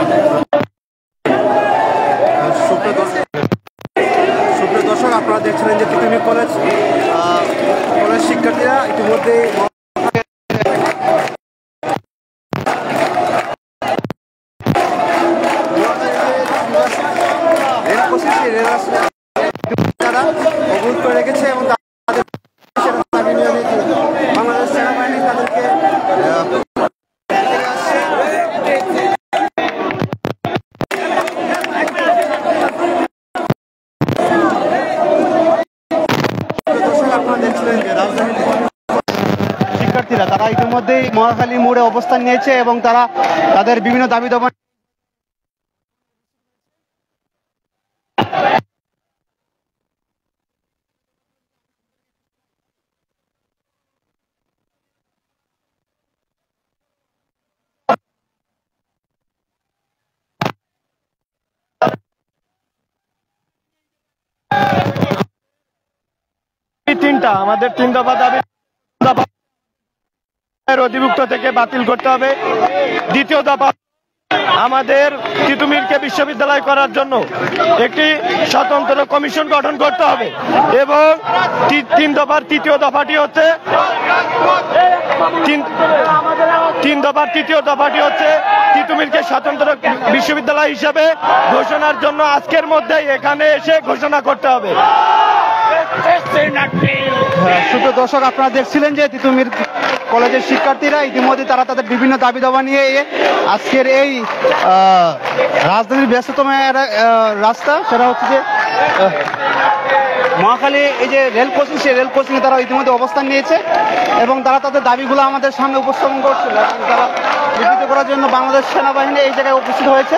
সুপ্রিয় দর্শক, আপনারা দেখছিলেন যে তিতুমি কলেজ শিক্ষার্থীরা ইতিমধ্যে অবরোধ করে রেখেছে এবং বাংলাদেশ সেনাবাহিনী তাদেরকে শিক্ষার্থীরা তারা ইতিমধ্যেই মহাখালী মোড়ে অবস্থান নিয়েছে এবং তারা তাদের বিভিন্ন দাবি দাবা আমাদের 3 দফা দাবি অধিভুক্ত থেকে বাতিল করতে হবে। দ্বিতীয় দফা আমাদের তিতুমিরকে বিশ্ববিদ্যালয় করার জন্য একটি স্বতন্ত্র কমিশন গঠন করতে হবে এবং 3 দফার তৃতীয় দফাটি হচ্ছে 3 দফার তৃতীয় দফাটি হচ্ছে তিতুমিরকে স্বতন্ত্র বিশ্ববিদ্যালয় হিসেবে ঘোষণার জন্য আজকের মধ্যেই এখানে এসে ঘোষণা করতে হবে। সুপ্রিয় দর্শক, আপনারা দেখছিলেন যে তিতুমির কলেজের শিক্ষার্থীরা ইতিমধ্যে তারা তাদের বিভিন্ন দাবি দাবা নিয়ে আজকের এই রাজধানীর ব্যস্ততম রাস্তা, সেটা হচ্ছে যে মহাখালী এই যে রেল কোচিং, সেই রেল কোচিংয়ে তারা ইতিমধ্যে অবস্থান নিয়েছে এবং তারা তাদের দাবিগুলো আমাদের সামনে উপস্থাপন করছিল। তারা বিবৃতি করার জন্য বাংলাদেশ সেনাবাহিনী এই জায়গায় উপস্থিত হয়েছে।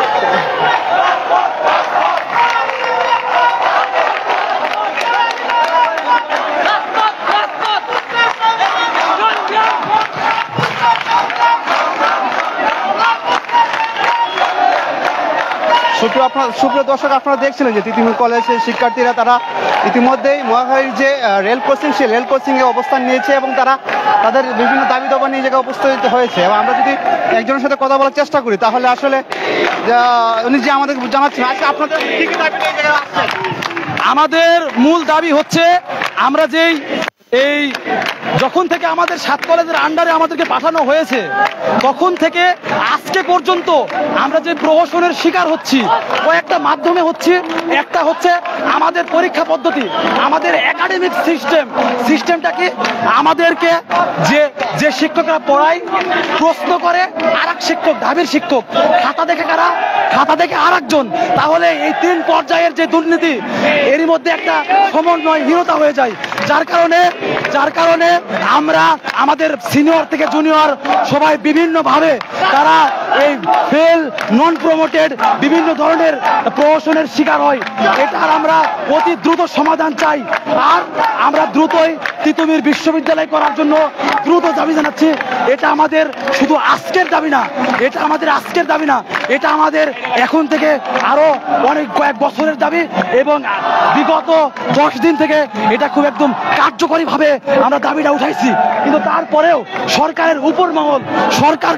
সুপ্রিয় দর্শক, আপনারা দেখছিলেন যে তিতুমির কলেজের শিক্ষার্থীরা তারা ইতিমধ্যেই মহাখালীর যে রেল কোচিং, সেই রেল কোচিংয়ে অবস্থান নিয়েছে এবং তারা তাদের বিভিন্ন দাবি দাবা নিয়ে জায়গায় উপস্থিত হয়েছে। এবং আমরা যদি একজনের সাথে কথা বলার চেষ্টা করি তাহলে আসলে উনি যে আমাদের জানাচ্ছেন আজকে আপনাদের কি কি দাবি নিয়ে জায়গায় আসছেন। আমাদের মূল দাবি হচ্ছে আমরা যেই এই যখন থেকে আমাদের 7 কলেজের আন্ডারে আমাদেরকে পাঠানো হয়েছে তখন থেকে আজকে পর্যন্ত আমরা যে প্রহসনের শিকার হচ্ছি কয়েকটা মাধ্যমে হচ্ছে। একটা হচ্ছে আমাদের পরীক্ষা পদ্ধতি, আমাদের একাডেমিক সিস্টেমটা কি, আমাদেরকে যে শিক্ষকরা পড়ায় প্রশ্ন করে আরেক শিক্ষক, ঢাবির শিক্ষক, খাতা দেখে কারা, খাতা দেখে আরেকজন। তাহলে এই 3 পর্যায়ের যে দুর্নীতি, এরই মধ্যে একটা সমন্বয়হীনতা হয়ে যায়, যার কারণে আমরা আমাদের সিনিয়র থেকে জুনিয়র সবাই বিভিন্নভাবে তারা এই ফেল, নন প্রমোটেড বিভিন্ন ধরনের প্রহসনের শিকার হয়। এটার আমরা অতি দ্রুত সমাধান চাই। আর আমরা দ্রুতই তিতুমির বিশ্ববিদ্যালয় করার জন্য দ্রুত দাবি জানাচ্ছি। এটা আমাদের শুধু আজকের দাবি না, এটা আমাদের এখন থেকে আরো কয়েক বছরের দাবি এবং বিগত 10 দিন থেকে এটা খুব একদম কার্যকরীভাবে আমরা দাবিটা উঠাইছি। কিন্তু তারপরেও সরকারের উপর মহল, সরকার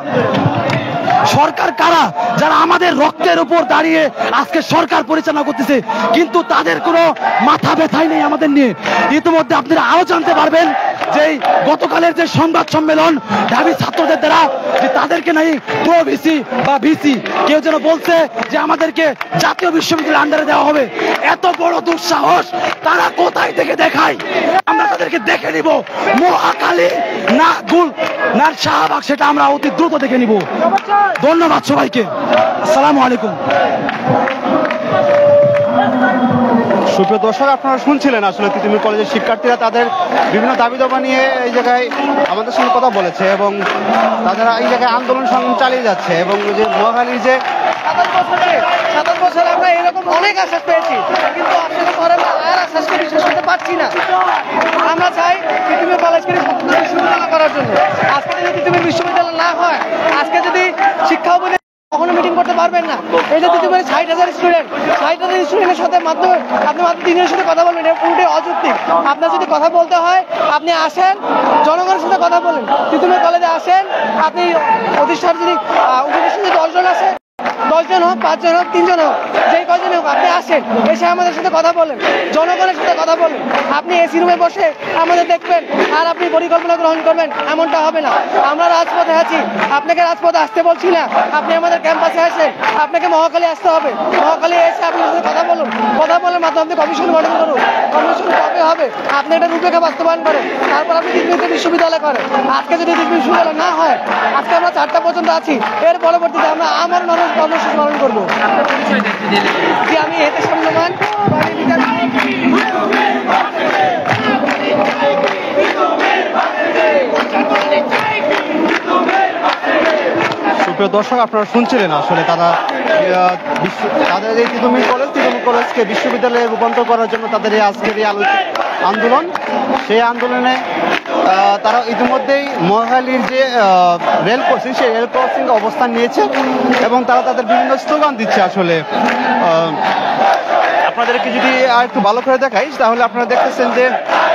কারা যারা আমাদের রক্তের উপর দাঁড়িয়ে আজকে সরকার পরিচালনা করতেছে, কিন্তু তাদের কোনো মাথা ব্যথাই নেই আমাদের নিয়ে। ইতিমধ্যে আপনারা আরো জানতে পারবেন যে গতকালের যে সংবাদ সম্মেলন ঢাবি ছাত্রদের দ্বারা, যে তাদেরকে নাই প্রো ভিসি বা ভিসি কেউ যেন বলছে যে আমাদেরকে জাতীয় বিশ্ববিদ্যালয়ের আন্ডারে দেওয়া হবে। এত বড় দুঃসাহস তারা কোথায় থেকে দেখায়, আমরা তাদেরকে দেখে নিব। মহাখালী না শাহবাগ, সেটা আমরা অতি দ্রুত দেখে নিব। ধন্যবাদ সবাইকে, আসসালামু আলাইকুম। সুপ্রিয় দর্শক, আপনারা শুনছিলেন আসলে তিতুমির কলেজের শিক্ষার্থীরা তাদের বিভিন্ন দাবি দাবা নিয়ে এই জায়গায় আমাদের সঙ্গে কথা বলেছে এবং তারা এই জায়গায় আন্দোলন সংগ্রাম চালিয়ে যাচ্ছে। এবং যে মহাখালীর যে 27 বছর আমরা এরকম অনেক আশ্বাস পেয়েছি, কিন্তু আসলে পরে আর আশ্বাসকে বিশ্বাস করতে পারছি না। আমরা চাই তিতুমির কলেজকে বিশ্ববিদ্যালয় করার জন্য। আজকে যদি তিতুমির বিশ্ববিদ্যালয় না হয়, আজকে যদি শিক্ষা উপদেষ্টা কখনো মিটিং করতে পারবেন না। এই যে তিতুমিরে 60,000 স্টুডেন্টের সাথে আপনি মাত্র 3 জনের সাথে কথা বলবেন, এটা পুরোটাই অযৌক্তিক। আপনার যদি কথা বলতে হয় আপনি আসেন, জনগণের সাথে কথা বলেন। তিতুমির কলেজে আসেন, আপনি প্রতিষ্ঠার যদি উপদেষ্টা 10 জন আছে 10 জন হোক, 5 জন হোক, 3 জন হোক, যেই কজন হোক, আপনি আসেন, এসে আমাদের সাথে কথা বলেন, জনগণের সাথে কথা বলেন। আপনি এসি রুমে বসে আমাদের দেখবেন আর আপনি পরিকল্পনা গ্রহণ করবেন, এমনটা হবে না। আমরা রাজপথে আছি, আপনাকে রাজপথে আসতে বলছি না। আপনি আমাদের ক্যাম্পাসে আসেন, আপনাকে মহাখালী আসতে হবে। মহাখালী এসে আপনার সাথে কথা বলুন, কথা বলার মাধ্যমে আপনি কমিশন গঠন করুন। কমিশন কবে হবে আপনি এটা রূপরেখা বাস্তবায়ন করেন, তারপর আপনি তিতুমিরকে বিশ্ববিদ্যালয় করেন। আজকে যদি তিতুমির বিশ্ববিদ্যালয় না হয়, আজকে আমরা 4টা পর্যন্ত আছি, এর পরবর্তীতে আমরা আমার কর্মসূচি পালন করবো। যে আমি এতে সম্মান সুপ্রিয় দর্শক, আপনারা শুনছিলেন আসলে তারা তাদের এই তিতুমির কলেজকে বিশ্ববিদ্যালয়ে রূপান্তর করার জন্য তাদের এই আজকের এই আন্দোলন। সেই আন্দোলনে তারা ইতিমধ্যেই মহাখালীর যে রেল ক্রসিং, সেই রেল ক্রসিংয়ে অবস্থান নিয়েছে এবং তারা তাদের বিভিন্ন স্লোগান দিচ্ছে। আসলে আপনাদেরকে যদি আর একটু ভালো করে দেখাই, তাহলে আপনারা দেখতেছেন যে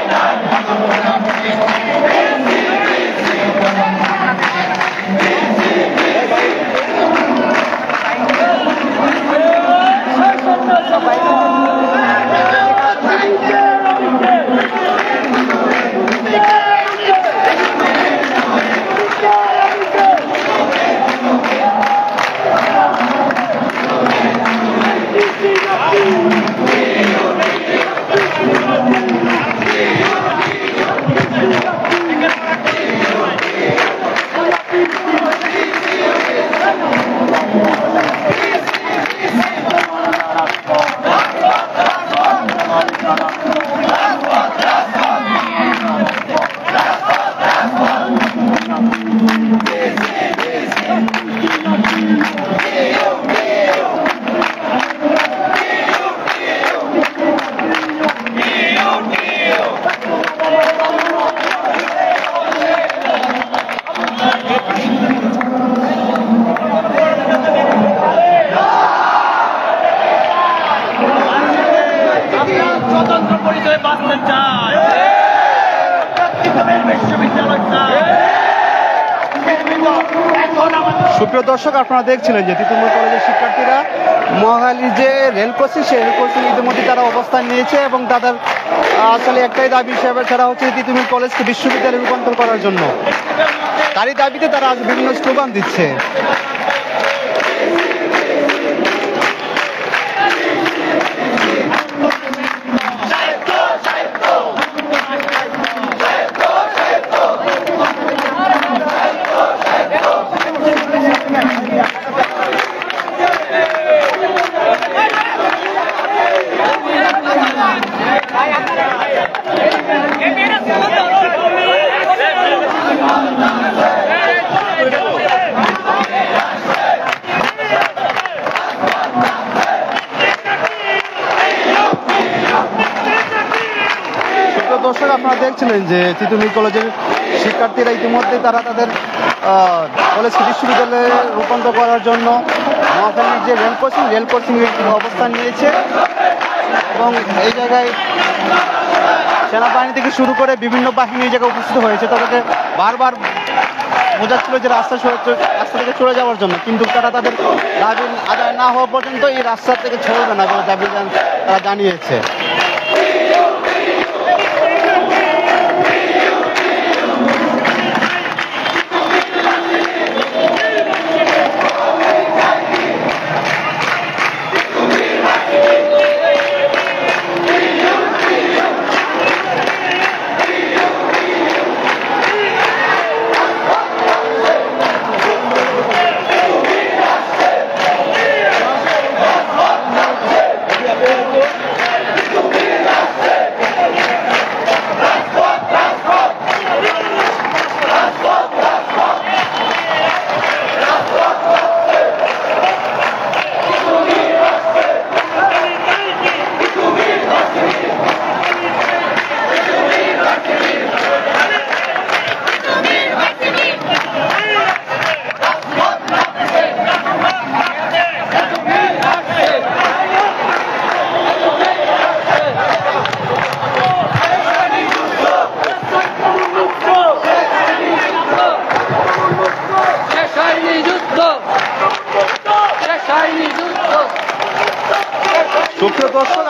সুপ্রিয় দর্শক, আপনারা দেখছিলেন যে তিতুমির কলেজের শিক্ষার্থীরা মহাখালীর যে রেল ক্রসিং, সেই রেল ক্রসিং ইতিমধ্যে তারা অবস্থান নিয়েছে এবং তাদের আসলে একটাই দাবি হিসেবে তারা হচ্ছে তিতুমির কলেজকে বিশ্ববিদ্যালয়ে রূপান্তর করার জন্য। তারই দাবিতে তারা আজ বিভিন্ন স্লোগান দিচ্ছে। দর্শক, আপনারা দেখছিলেন যে তিতুমির কলেজের শিক্ষার্থীরা ইতিমধ্যে তারা তাদের কলেজকে বিশ্ববিদ্যালয়ে রূপান্তর করার জন্য মহাখালীর যে রেল ক্রসিং অবস্থান নিয়েছে এবং এই জায়গায় সেনাবাহিনী থেকে শুরু করে বিভিন্ন বাহিনী এই জায়গায় উপস্থিত হয়েছে। তাদেরকে বারবার বোঝাচ্ছিল যে রাস্তা থেকে চলে যাওয়ার জন্য, কিন্তু তারা তাদের দাবি আদায় না হওয়া পর্যন্ত এই রাস্তা থেকে চলবে না বলে দাবি তারা জানিয়েছে।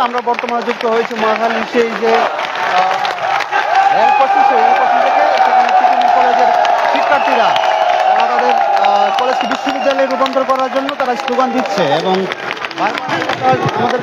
আমরা বর্তমানে যুক্ত হয়েছি মহাখালী সেই যে রেল ক্রসিং, সেই রেল ক্রসিং থেকে সেখানে তিতুমির কলেজের শিক্ষার্থীরা তারা তাদের কলেজকে বিশ্ববিদ্যালয়ে রূপান্তর করার জন্য তারা স্লোগান দিচ্ছে এবং আমাদের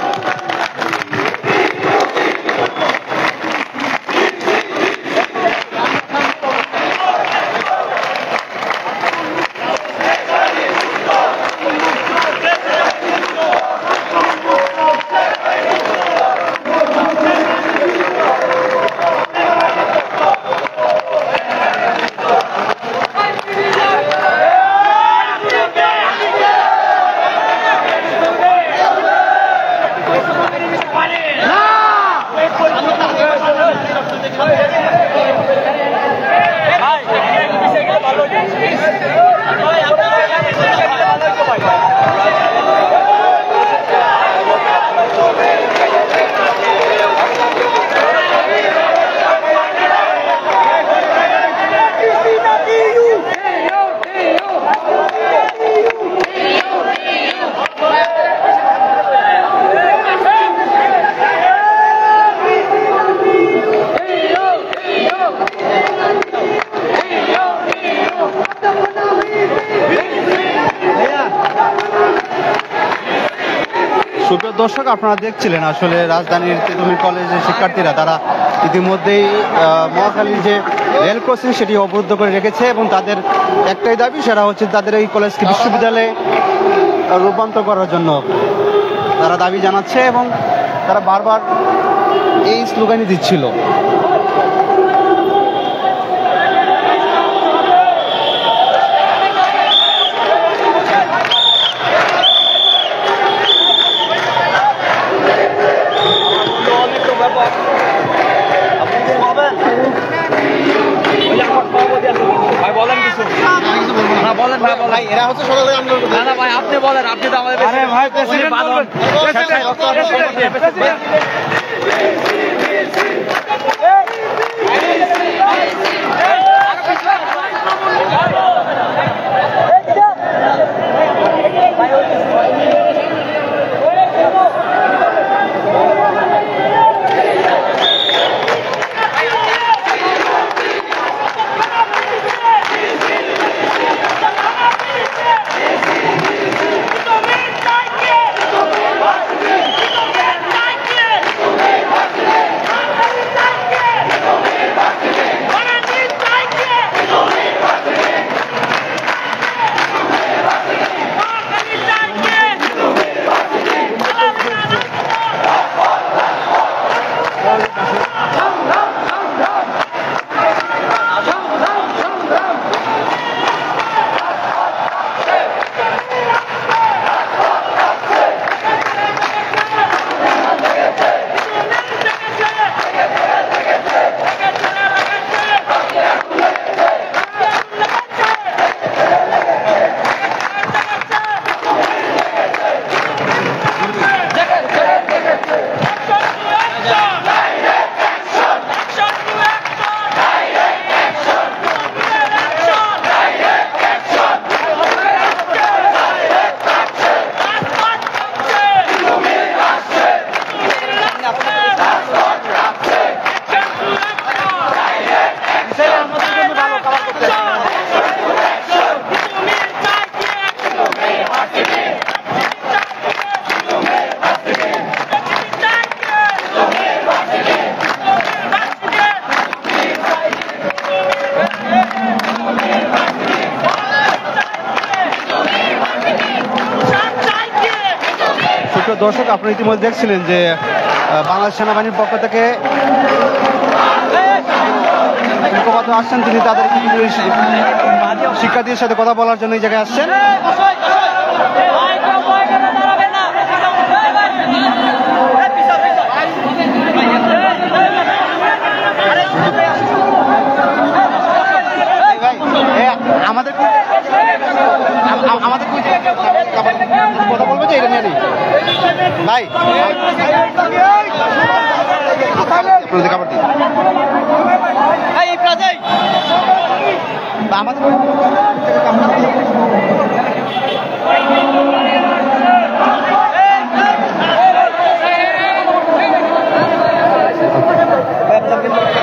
সুপ্রিয় দর্শক, আপনারা দেখছিলেন আসলে রাজধানীর তিতুমির কলেজের শিক্ষার্থীরা তারা ইতিমধ্যেই মহাখালীর যে রেল ক্রসিং সেটি অবরুদ্ধ করে রেখেছে এবং তাদের একটাই দাবি, সেটা হচ্ছে তাদের এই কলেজকে বিশ্ববিদ্যালয়ে রূপান্তর করার জন্য তারা দাবি জানাচ্ছে এবং তারা বারবার এই স্লোগানই দিচ্ছিল। আপনি বলেন, আপনি তো আমাদের দর্শক, আপনারা ইতিমধ্যে দেখছিলেন যে বাংলাদেশ সেনাবাহিনীর পক্ষ থেকে মুখপাত্র আসছেন, তিনি তাদের শিক্ষার্থীদের সাথে কথা বলার জন্য এই জায়গায় আসছেন। আমাদের কথা বলবো যে এটা নিয়ে নেই ভাই, খাবার দিই আমাদের ভাই, আপনার নাম কি?